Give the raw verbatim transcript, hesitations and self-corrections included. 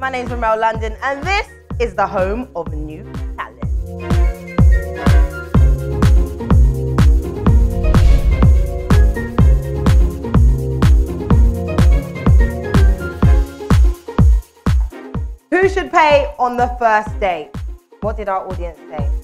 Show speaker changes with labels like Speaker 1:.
Speaker 1: My name's Remel London, and this is the home of new talent. Who should pay on the first date? What did our audience say?